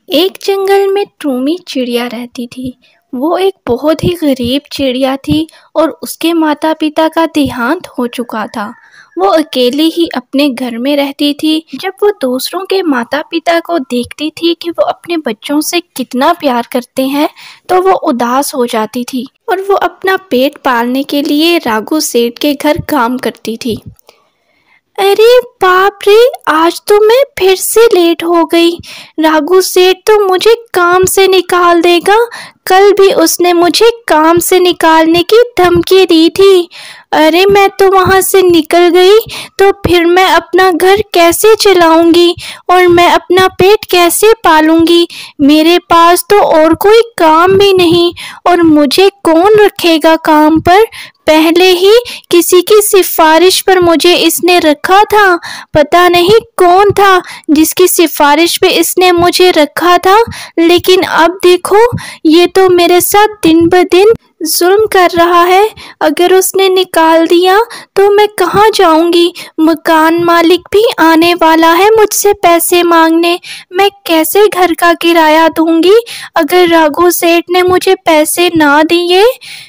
ایک جنگل میں ٹومی چڑیا رہتی تھی۔ وہ ایک بہت ہی غریب چڑیا تھی اور اس کے ماتا پتا کا دیہانت ہو چکا تھا۔ وہ اکیلی ہی اپنے گھر میں رہتی تھی۔ جب وہ دوسروں کے ماتا پتا کو دیکھتی تھی کہ وہ اپنے بچوں سے کتنا پیار کرتے ہیں تو وہ اداس ہو جاتی تھی اور وہ اپنا پیٹ پالنے کے لیے راگھو سیٹھ کے گھر کام کرتی تھی۔ ارے باپ رے، آج تو میں پھر سے لیٹ ہو گئی۔ راگھو سیٹھ تو مجھے کام سے نکال دے گا۔ کل بھی اس نے مجھے کام سے نکالنے کی دھمکی دی تھی۔ ارے میں تو وہاں سے نکل گئی تو پھر میں اپنا گھر کیسے چلاؤں گی اور میں اپنا پیٹ کیسے پالوں گی؟ میرے پاس تو اور کوئی کام بھی نہیں اور مجھے کون رکھے گا کام پر؟ پہلے ہی کسی کی سفارش پر مجھے اس نے رکھا تھا۔ پتہ نہیں کون تھا جس کی سفارش پہ اس نے مجھے رکھا تھا، لیکن اب دیکھو یہ تو میرے ساتھ دن بدن ظلم کر رہا ہے۔ اگر اس نے نکال دیا تو میں کہاں جاؤں گی؟ مکان مالک بھی آنے والا ہے مجھ سے پیسے مانگنے۔ میں کیسے گھر کا کرایہ دوں گی اگر راگھو سیٹھ نے مجھے پیسے نہ دیے؟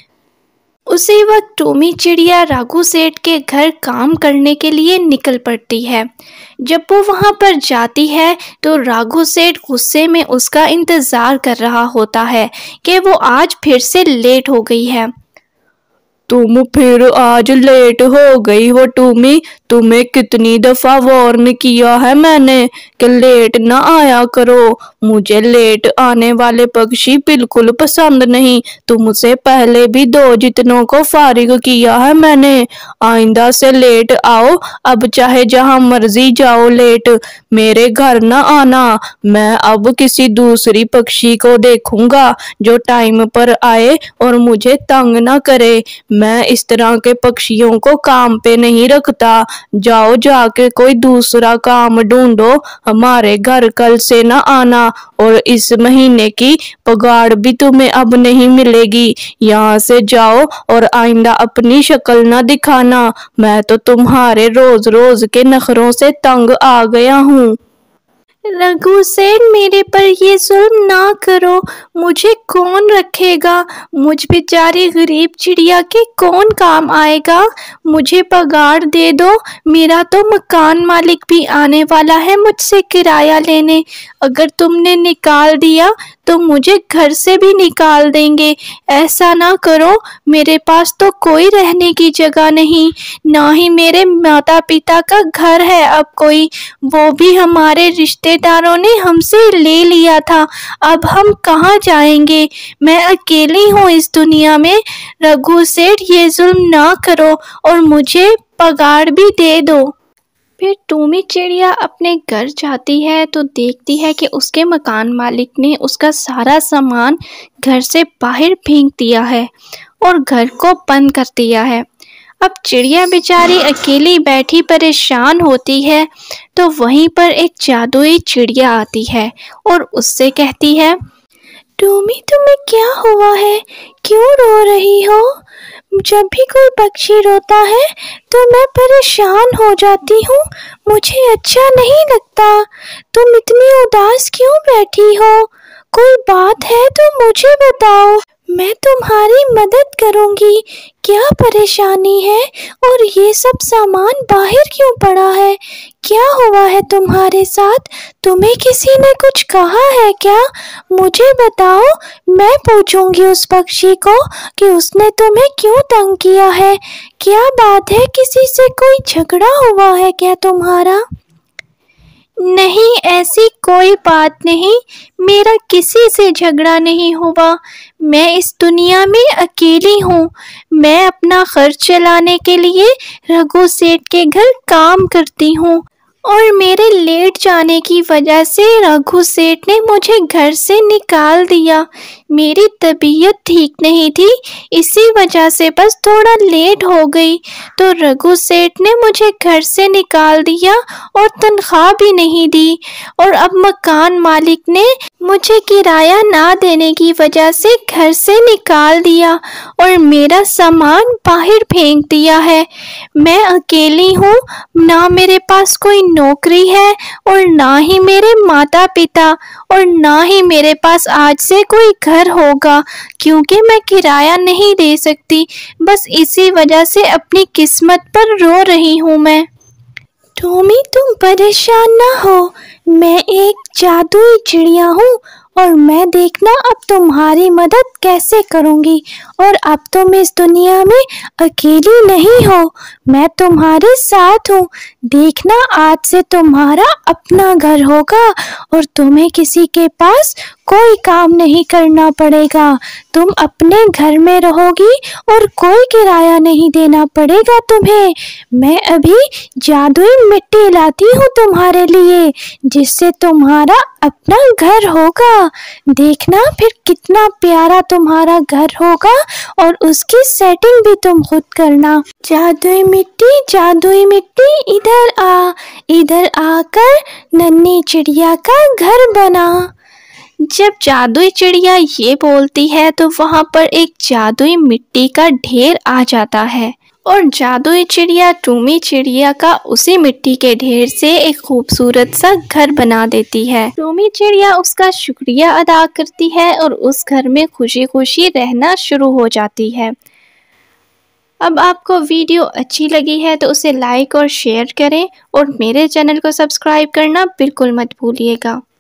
اسی وقت ٹومی چڑیا راگھو سیٹھ کے گھر کام کرنے کے لیے نکل پڑتی ہے۔ جب وہ وہاں پر جاتی ہے تو راگھو سیٹھ غصے میں اس کا انتظار کر رہا ہوتا ہے کہ وہ آج پھر سے لیٹ ہو گئی ہے۔ تم پھر آج لیٹ ہو گئی ہو ٹومی، تمہیں کتنی دفعہ وارن کیا ہے میں نے کہ لیٹ نہ آیا کرو۔ مجھے لیٹ آنے والے پکشی بالکل پسند نہیں۔ تم سے پہلے بھی 2 جتنوں کو فارغ کیا ہے میں نے۔ آئندہ سے لیٹ آؤ، اب چاہے جہاں مرضی جاؤ لیٹ، میرے گھر نہ آنا۔ میں اب کسی دوسری پکشی کو دیکھوں گا جو ٹائم پر آئے اور مجھے تنگ نہ کرے۔ میں اس طرح کے پکشیوں کو کام پہ نہیں رکھتا۔ جاؤ جا کے کوئی دوسرا کام ڈھونڈو، ہمارے گھر کل سے نہ آنا، اور اس مہینے کی پگاڑ بھی تمہیں اب نہیں ملے گی۔ یہاں سے جاؤ اور آئندہ اپنی شکل نہ دکھانا۔ میں تو تمہارے روز روز کے نخروں سے تنگ آ گیا ہوں۔ راگھو سیٹھ، میرے پر یہ ظلم نہ کرو، مجھے کون رکھے گا؟ مجھ بیچاری غریب چڑیا کے کون کام آئے گا؟ مجھے پگاڑ دے دو، میرا تو مکان مالک بھی آنے والا ہے مجھ سے کرایہ لینے۔ اگر تم نے نکال دیا تو مجھے گھر سے بھی نکال دیں گے۔ ایسا نہ کرو، میرے پاس تو کوئی رہنے کی جگہ نہیں، نہ ہی میرے ماتا پتا کا گھر ہے اب کوئی، وہ بھی ہمارے رشتے داروں نے ہم سے لے لیا تھا۔ اب ہم کہاں جائیں گے؟ میں اکیلی ہوں اس دنیا میں۔ راگھو سیٹھ، یہ ظلم نہ کرو اور مجھے پگاڑ بھی دے دو۔ پھر ٹومی چڑیا اپنے گھر جاتی ہے تو دیکھتی ہے کہ اس کے مکان مالک نے اس کا سارا سامان گھر سے باہر پھینک دیا ہے اور گھر کو بند کر دیا ہے۔ اب چڑیا بیچاری اکیلی بیٹھی پریشان ہوتی ہے تو وہیں پر ایک جادوئی چڑیا آتی ہے اور اس سے کہتی ہے، ٹومی تمہیں کیا ہوا ہے؟ کیوں رو رہی ہو؟ جب بھی کوئی پکشی روتا ہے تو میں پریشان ہو جاتی ہوں، مجھے اچھا نہیں لگتا۔ تم اتنی اداس کیوں بیٹھی ہو؟ کوئی بات ہے تو مجھے بتاؤ، میں تمہاری مدد کروں گی۔ کیا پریشانی ہے اور یہ سب سامان باہر کیوں پڑا ہے؟ کیا ہوا ہے تمہارے ساتھ؟ تمہیں کسی نے کچھ کہا ہے کیا؟ مجھے بتاؤ، میں پوچھوں گی اس پکشی کو کہ اس نے تمہیں کیوں تنگ کیا ہے۔ کیا بات ہے، کسی سے کوئی جھگڑا ہوا ہے کیا تمہارا؟ نہیں، ایسی کوئی بات نہیں، میرا کسی سے جھگڑا نہیں ہوا۔ میں اس دنیا میں اکیلی ہوں۔ میں اپنا خرچ چلانے کے لیے راگھو سیٹھ کے گھر کام کرتی ہوں اور میرے لیٹ جانے کی وجہ سے راگھو سیٹھ نے مجھے گھر سے نکال دیا۔ میری طبیعت ٹھیک نہیں تھی، اسی وجہ سے بس تھوڑا لیٹ ہو گئی تو راگھو سیٹھ نے مجھے گھر سے نکال دیا اور تنخواہ بھی نہیں دی، اور اب مکان مالک نے مجھے کرایہ نہ دینے کی وجہ سے گھر سے نکال دیا اور میرا سامان باہر پھینک دیا ہے۔ میں اکیلی ہوں، نہ میرے پاس کوئی नौकरी है और ना ही मेरे माता पिता और ना ही मेरे पास आज से कोई घर होगा, क्योंकि मैं किराया नहीं दे सकती। बस इसी वजह से अपनी किस्मत पर रो रही हूँ मैं। टॉमी, तुम परेशान ना हो, मैं एक जादुई चिड़िया हूँ और मैं देखना अब तुम्हारी मदद कैसे करूँगी। और अब तुम इस दुनिया में अकेली नहीं हो, मैं तुम्हारे साथ हूँ। देखना आज से तुम्हारा अपना घर होगा और तुम्हें किसी के पास कोई काम नहीं करना पड़ेगा। तुम अपने घर में रहोगी और कोई किराया नहीं देना पड़ेगा तुम्हें। मैं अभी जादुई मिट्टी लाती हूँ तुम्हारे लिए, जिससे तुम्हारा अपना घर होगा। देखना फिर कितना प्यारा तुम्हारा घर होगा और उसकी सेटिंग भी तुम खुद करना। जादुई मिट्टी इधर आकर नन्ही चिड़िया का घर बना। जब जादुई चिड़िया ये बोलती है तो वहाँ पर एक जादुई मिट्टी का ढेर आ जाता है और जादुई चिड़िया टूमी चिड़िया का उसी मिट्टी के ढेर से एक खूबसूरत सा घर बना देती है। टूमी चिड़िया उसका शुक्रिया अदा करती है और उस घर में खुशी खुशी रहना शुरू हो जाती है। अब आपको वीडियो अच्छी लगी है तो उसे लाइक और शेयर करें और मेरे चैनल को सब्सक्राइब करना बिल्कुल मत भूलिएगा।